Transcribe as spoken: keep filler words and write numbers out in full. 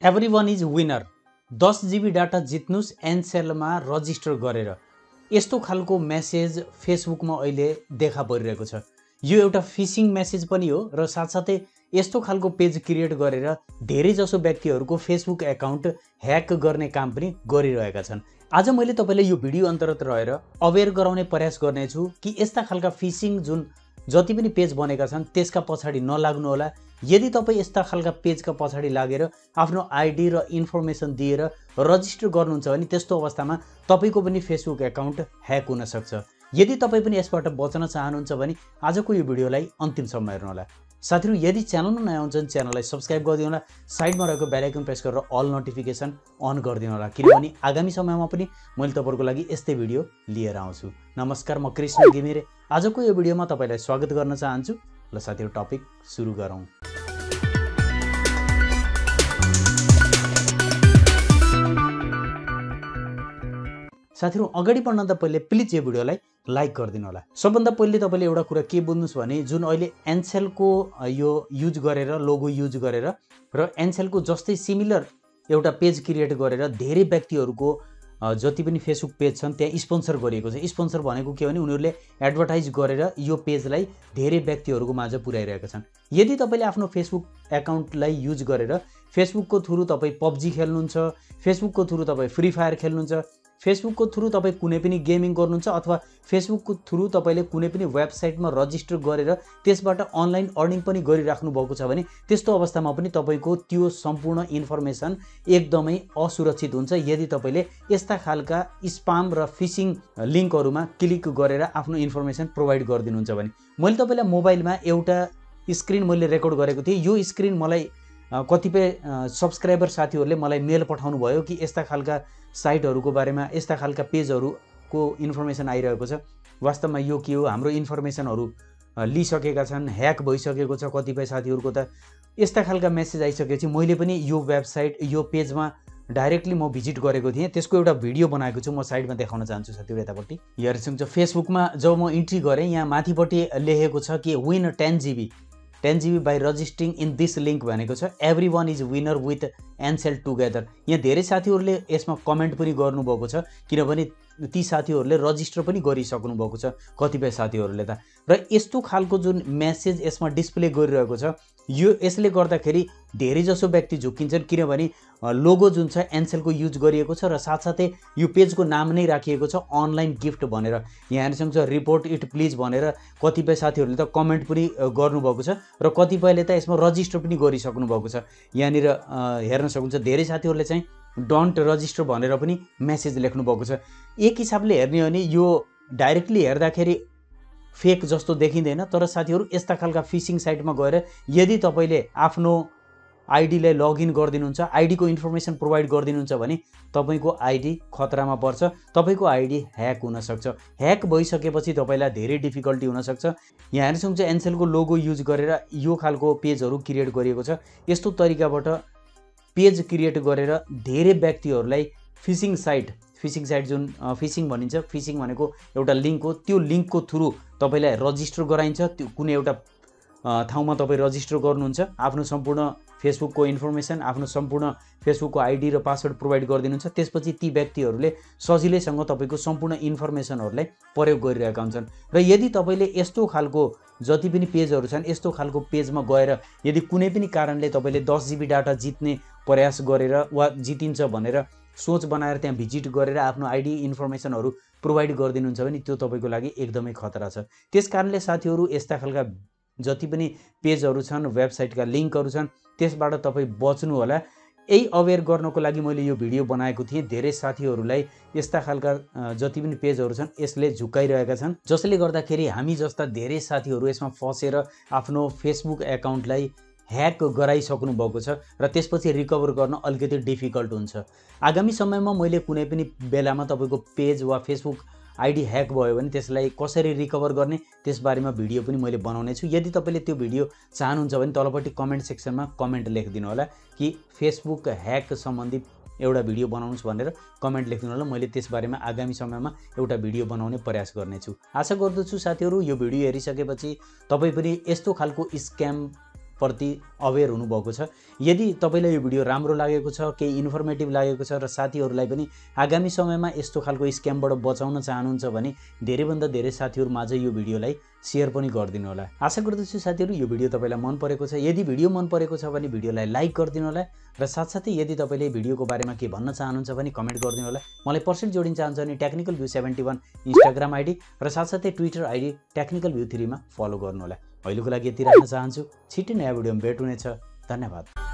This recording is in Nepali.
Everyone is winner. दस जीबी डाटा जित्नुस् एनसेल मा रजिस्टर गरेर। यस्तो खालको मेसेज फेसबुकमा अहिले देखा परिरहेको छ। यो एउटा फिशिङ मेसेज पनि हो र साथसाथै यस्तो खालको पेज क्रिएट गरेर धेरै जसो व्यक्तिहरूको फेसबुक एकाउन्ट ह्याक गर्ने काम पनि गरिरहेका छन्। आज मैले तपाईलाई यो भिडियो अन्तर्गत रहेर अवेयर गराउने प्रयास गर्नेछु कि यस्ता खालका फिशिङ जुन जति पनि पेज बनेका छन् त्यसका पछाडि नलाग्नु होला। यदि तपाई यस्ता खालका पेजका पछाडि लागेर आफ्नो आइडी र इन्फर्मेसन दिएर रजिस्टर गर्नुहुन्छ भने त्यस्तो अवस्थामा तपाईको पनि फेसबुक एकाउन्ट ह्याक हुन सक्छ। यदि तपाई पनि यसबाट बच्न चाहनुहुन्छ भने आजको यो भिडियोलाई अन्तिमसम्म हेर्नु होला। साथीहरु, यदि च्यानलमा नयाँ हुनुहुन्छ भने च्यानललाई सब्स्क्राइब गरिदिनु होला। साइडमा रहेको बेल आइकन प्रेस गरेर अल नोटिफिकेसन अन गरिदिनु होला, किनभने आगामी समयमा पनि मैले तपाईहरुको लागि यस्तै भिडियो लिएर आउँछु। नमस्कार, म कृष्ण घिमिरे। आजको यो भिडियोमा तपाईलाई स्वागत गर्न चाहन्छु। ल साथीहरु, टपिक सुरु गरौँ। साथीहरु, अगाडि बढ्न त पहिले प्लिज यो भिडियोलाई लाइक गरिदिनु होला। सबभन्दा पहिले तपाईले एउटा कुरा के बुझ्नुस् भने जुन अहिले एनसेल को यो युज गरेर लोगो युज गरेर र एनसेल को जस्तै सिमिलर एउटा पेज क्रिएट गरेर धेरै व्यक्तिहरूको जति पनि फेसबुक पेज छन् त्यहाँ स्पोन्सर गरिएको छ। स्पोन्सर भनेको के भने उनीहरूले एडभर्टाइज गरेर यो पेजलाई धेरै व्यक्तिहरूको माझ पुर्याइरहेका छन्। यदि तपाईले आफ्नो फेसबुक एकाउन्टलाई युज गरेर फेसबुकको थ्रु तपाईँ पब्जी खेल्नुहुन्छ, फेसबुकको थ्रु तपाईँ फ्री फायर खेल्नुहुन्छ, फेसबुकको थ्रु तपाईँ कुनै पनि गेमिङ गर्नुहुन्छ अथवा फेसबुकको थ्रु तपाईले कुनै पनि वेबसाइटमा रजिस्टर गरेर त्यसबाट अनलाइन अर्निङ पनि गरिराख्नु भएको छ भने त्यस्तो अवस्थामा पनि तपाईको त्यो सम्पूर्ण इन्फर्मेसन एकदमै असुरक्षित हुन्छ यदि तपाईले यस्ता खालका स्पाम र फिशिङ लिङ्कहरुमा क्लिक गरेर आफ्नो इन्फर्मेसन प्रोवाइड गरिदिनुहुन्छ भने। मैले तपाईलाई मोबाइलमा एउटा स्क्रिन मैले रेकर्ड गरेको थिएँ। यो स्क्रिन मलाई कतिपय सब्सक्राइबर साथीहरूले मलाई मेल पठाउनु भयो कि यस्ता खालका साइटहरूको बारेमा यस्ता खालका पेजहरूको इन्फर्मेसन आइरहेको छ। वास्तवमा यो के हो, हाम्रो इन्फर्मेसनहरू लिइसकेका छन्, ह्याक भइसकेको छ कतिपय साथीहरूको। त यस्ता खालका मेसेज आइसकेपछि मैले पनि यो वेबसाइट यो पेजमा डाइरेक्टली म भिजिट गरेको थिएँ। त्यसको एउटा भिडियो बनाएको छु, म साइडमा देखाउन चाहन्छु साथीहरु। यतापट्टि हेर्नुहुन्छ फेसबुकमा जब म इन्ट्री गरेँ यहाँ माथिपट्टि लेखेको छ कि win ten GB ten GB by registering in this link भनेको छ। Everyone is winner with Ncell together. यहाँ धेरै साथीहरूले यसमा कमेन्ट पनि गर्नुभएको छ, किनभने ती साथीहरूले रजिस्टर पनि गरिसक्नु भएको छ कतिपय साथीहरूले त। र यस्तो खालको जुन मेसेज यसमा डिस्प्ले गरिरहेको छ यो यसले गर्दाखेरि धेरै जसो व्यक्ति झुक्किन्छन्, किनभने लोगो जुन छ एनसेलको युज गरिएको छ र साथसाथै यो पेजको नाम नै राखिएको छ अनलाइन गिफ्ट भनेर। यहाँ हेर्नुहुन्छ रिपोर्ट इट प्लिज भनेर कतिपय साथीहरूले त कमेन्ट पनि गर्नुभएको छ र कतिपयले त यसमा रजिस्टर पनि गरिसक्नु भएको छ। यहाँनिर हेर्न सक्नुहुन्छ धेरै साथीहरूले चाहिँ डोन्ट रजिस्टर भनेर पनि मेसेज लेख्नु भएको छ। एक हिसाबले हेर्ने हो भने यो डाइरेक्टली हेर्दाखेरि फेक जस्तो देखिँदैन, तर साथीहरू यस्ता खालका फिशिङ साइटमा गएर यदि तपाईले आफ्नो आइडीलाई लगइन गरिदिनुहुन्छ, आइडीको इन्फर्मेसन प्रोवाइड गरिदिनुहुन्छ भने तपाईको आइडी खतरामा पर्छ, तपाईको आइडी ह्याक हुन सक्छ। ह्याक भइसकेपछि तपाईलाई धेरै डिफिकल्टी हुन सक्छ। यहाँ हेर्न सक्नुहुन्छ एनसेलको लोगो युज गरेर यो खालको पेजहरू क्रिएट गरिएको छ। यस्तो तरिकाबाट पेज क्रिएट गरेर धेरै व्यक्तिहरूलाई फिशिङ साइट फिशिङ साइट जुन फिशिङ भनिन्छ, फिशिङ भनेको एउटा लिङ्क हो, त्यो लिङ्कको थ्रु तपाईलाई रजिस्टर गराइन्छ। त्यो कुनै एउटा ठाउँमा तपाईँ रजिस्टर गर्नुहुन्छ, आफ्नो सम्पूर्ण फेसबुकको इन्फर्मेसन आफ्नो सम्पूर्ण फेसबुकको आइडी र पासवर्ड प्रोवाइड गरिदिनुहुन्छ। त्यसपछि ती व्यक्तिहरूले सजिलैसँग तपाईँको सम्पूर्ण इन्फर्मेसनहरूलाई प्रयोग गरिरहेका हुन्छन्। र यदि तपाईँले यस्तो खालको जति पनि पेजहरू छन् यस्तो खालको पेजमा गएर यदि कुनै पनि कारणले तपाईँले दस जीबी डाटा जित्ने प्रयास गरेर वा जितिन्छ भनेर सोच बनाएर त्यहाँ भिजिट गरेर आफ्नो आइडी इन्फर्मेसनहरू प्रोवाइड गरिदिनुहुन्छ भने त्यो तपाईँको लागि एकदमै खतरा छ। त्यस कारणले साथीहरू यस्ता खालका जति पनि पेजहरू छन्, वेबसाइटका लिङ्कहरू छन्, त्यसबाट तपाईँ बच्नु होला। यही अवेयर गर्नको लागि मैले यो भिडियो बनाएको थिएँ। धेरै साथीहरूलाई यस्ता खालका जति पनि पेजहरू छन् यसले झुकाइरहेका छन्, जसले गर्दाखेरि हामी जस्ता धेरै साथीहरू यसमा फसेर आफ्नो फेसबुक एकाउन्टलाई ह्याक गराइसक्नु भएको छ र त्यसपछि रिकभर गर्न अलिकति डिफिकल्ट हुन्छ। आगामी समयमा मैले कुनै पनि बेलामा तपाईँको पेज वा फेसबुक आइडी ह्याक भयो भने त्यसलाई कसरी रिकभर गर्ने त्यसबारेमा भिडियो पनि मैले बनाउने छु। यदि तपाईँले त्यो भिडियो चाहनुहुन्छ भने तलपट्टि कमेन्ट सेक्सनमा कमेन्ट लेखिदिनु होला कि फेसबुक ह्याक सम्बन्धी एउटा भिडियो बनाउनुस् भनेर कमेन्ट लेखिदिनु होला। मैले त्यसबारेमा आगामी समयमा एउटा भिडियो बनाउने प्रयास गर्नेछु। आशा गर्दछु साथीहरू यो भिडियो हेरिसकेपछि तपाईँ पनि यस्तो खालको स्क्याम प्रति अवेर हुनुभएको छ। यदि तपाईँलाई यो भिडियो राम्रो लागेको छ, केही इन्फर्मेटिभ लागेको छ र साथीहरूलाई पनि आगामी समयमा यस्तो खालको स्क्यामबाट बचाउन चाहनुहुन्छ भने धेरैभन्दा धेरै साथीहरूमाझ यो भिडियोलाई सेयर पनि गरिदिनु होला। आशा गर्दछु साथीहरू यो भिडियो तपाईँलाई मन परेको छ। यदि भिडियो मन परेको छ भने भिडियोलाई लाइक गरिदिनु होला र साथसाथै यदि तपाईँले भिडियोको बारेमा के भन्न चाहनुहुन्छ भने कमेन्ट गरिदिनु होला। मलाई पर्सनली जोडिन चाहन्छ भने technical view seventy one Instagram ID र साथसाथै ट्विटर आइडी टेक्निकल भ्यू थ्रीमा फलो गर्नु होला। अहिलेको लागि यति राख्न चाहन्छु। छिट्टै नयाँ भिडियोमा भेट हुनेछ। धन्यवाद।